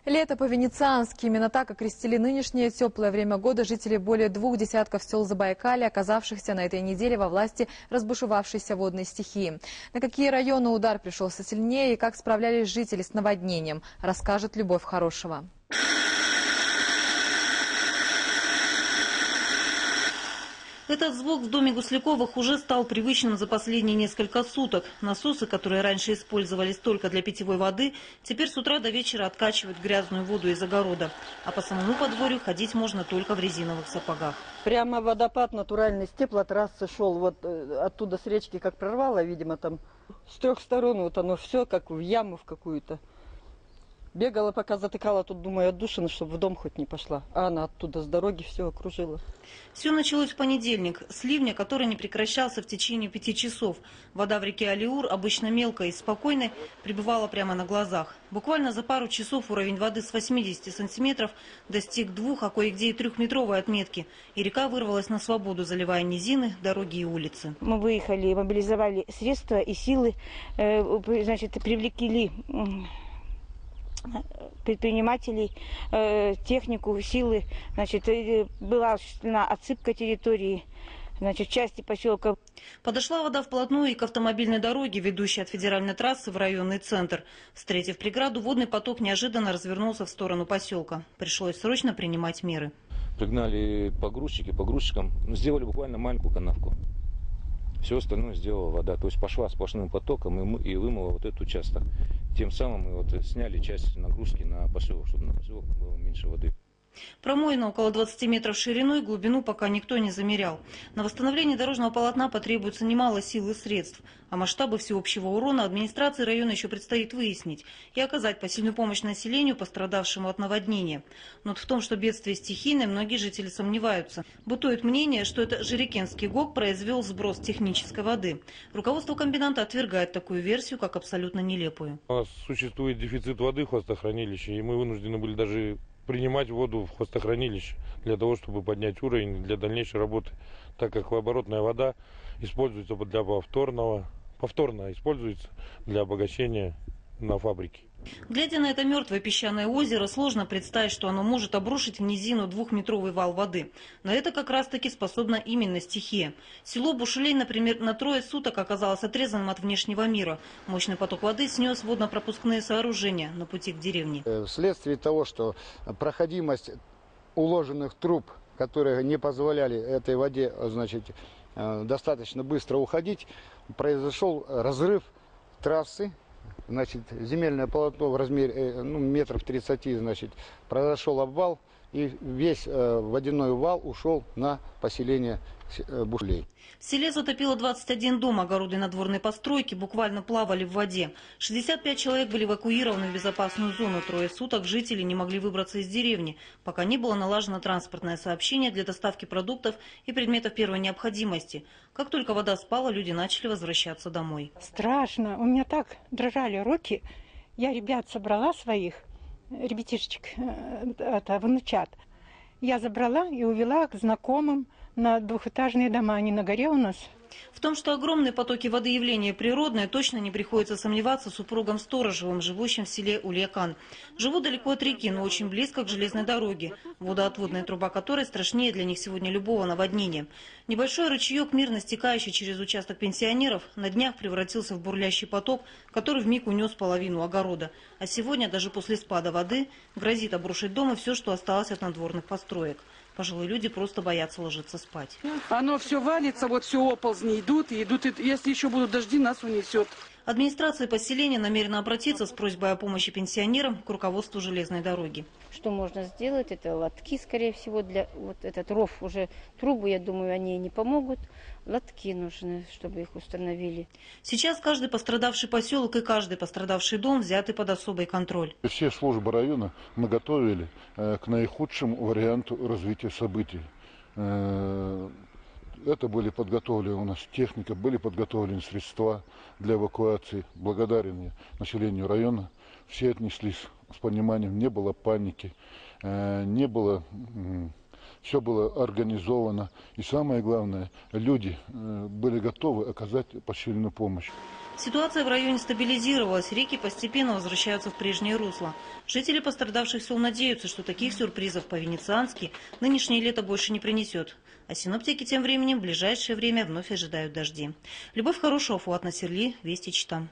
Лето по-венециански. Именно так окрестили нынешнее теплое время года жители более 2 десятков сел Забайкалья, оказавшихся на этой неделе во власти разбушевавшейся водной стихии. На какие районы удар пришелся сильнее и как справлялись жители с наводнением, расскажет Любовь Хорошева. Этот звук в доме Гусляковых уже стал привычным за последние несколько суток. Насосы, которые раньше использовались только для питьевой воды, теперь с утра до вечера откачивают грязную воду из огорода. А по самому подворью ходить можно только в резиновых сапогах. Прямо водопад натуральный с теплотрассы шел. Вот оттуда с речки как прорвало, видимо, там с 3 сторон вот оно все как в яму в какую-то. Бегала, пока затыкала, тут, думаю, отдушина, чтобы в дом хоть не пошла. А она оттуда с дороги все окружила. Все началось в понедельник. С ливня, который не прекращался в течение 5 часов. Вода в реке Алиур, обычно мелкая и спокойной, прибывала прямо на глазах. Буквально за пару часов уровень воды с 80 сантиметров достиг 2, а кое-где и 3-метровой отметки. И река вырвалась на свободу, заливая низины, дороги и улицы. Мы выехали, мобилизовали средства и силы, значит, привлекли предпринимателей, технику, силы. Значит, была осуществлена отсыпка территории, значит, части поселка. Подошла вода вплотную и к автомобильной дороге, ведущей от федеральной трассы в районный центр. Встретив преграду, водный поток неожиданно развернулся в сторону поселка. Пришлось срочно принимать меры. Пригнали погрузчикам, сделали буквально маленькую канавку. Все остальное сделала вода. То есть пошла сплошным потоком и вымыла вот этот участок. Тем самым мы вот сняли часть нагрузки на поселок, чтобы на поселок было меньше воды. Промоина около 20 метров шириной, глубину пока никто не замерял. На восстановление дорожного полотна потребуется немало сил и средств. А масштабы всеобщего урона администрации района еще предстоит выяснить и оказать посильную помощь населению, пострадавшему от наводнения. Но в том, что бедствие стихийное, многие жители сомневаются. Бытует мнение, что это Жирикенский ГОК произвел сброс технической воды. Руководство комбината отвергает такую версию, как абсолютно нелепую. У нас существует дефицит воды в хвостохранилище, и мы вынуждены были даже принимать воду в хвостохранилище для того, чтобы поднять уровень для дальнейшей работы, так как оборотная вода используется для повторно используется для обогащения на фабрике. Глядя на это мертвое песчаное озеро, сложно представить, что оно может обрушить в низину 2-метровый вал воды. Но это как раз-таки способна именно стихия. Село Бушелей, например, на 3 суток оказалось отрезанным от внешнего мира. Мощный поток воды снес водно-пропускные сооружения на пути к деревне. Вследствие того, что проходимость уложенных труб, которые не позволяли этой воде, значит, достаточно быстро уходить, произошел разрыв трассы. Значит, земельное полотно в размере метров 30, значит, произошел обвал, и весь водяной вал ушел на поселение Бушелей. В селе затопило 21 дом, огороды и надворные постройки буквально плавали в воде. 65 человек были эвакуированы в безопасную зону. 3 суток жители не могли выбраться из деревни, пока не было налажено транспортное сообщение для доставки продуктов и предметов первой необходимости. Как только вода спала, люди начали возвращаться домой. Страшно. У меня так дрожали руки. Я ребят собрала своих, ребятишечек, внучат. Я забрала и увела к знакомым на двухэтажные дома, они на горе у нас. В том, что огромные потоки воды явление природное, точно не приходится сомневаться супругам Сторожевым, живущим в селе Ульякан. Живут далеко от реки, но очень близко к железной дороге, водоотводная труба которой страшнее для них сегодня любого наводнения. Небольшой ручеек, мирно стекающий через участок пенсионеров, на днях превратился в бурлящий поток, который вмиг унес половину огорода. А сегодня, даже после спада воды, грозит обрушить дом и все, что осталось от надворных построек. Пожилые люди просто боятся ложиться спать. Оно все валится, вот все оползни идут, и если еще будут дожди, нас унесет. Администрация поселения намерена обратиться с просьбой о помощи пенсионерам к руководству железной дороги. Что можно сделать? Это лотки, скорее всего, для вот этот ров уже трубы, я думаю, они не помогут. Лотки нужны, чтобы их установили. Сейчас каждый пострадавший поселок и каждый пострадавший дом взяты под особый контроль. Все службы района мы готовили к наихудшему варианту развития событий. Это были подготовлены у нас техника, были подготовлены средства для эвакуации. Благодарен населению района. Все отнеслись с пониманием, не было паники, не было, все было организовано. И самое главное, люди были готовы оказать посильную помощь. Ситуация в районе стабилизировалась, реки постепенно возвращаются в прежнее русло. Жители пострадавших сел надеются, что таких сюрпризов по-венециански нынешнее лето больше не принесет. А синоптики тем временем в ближайшее время вновь ожидают дожди. Любовь Хорошева, Фуат Насерли, Вести Чита.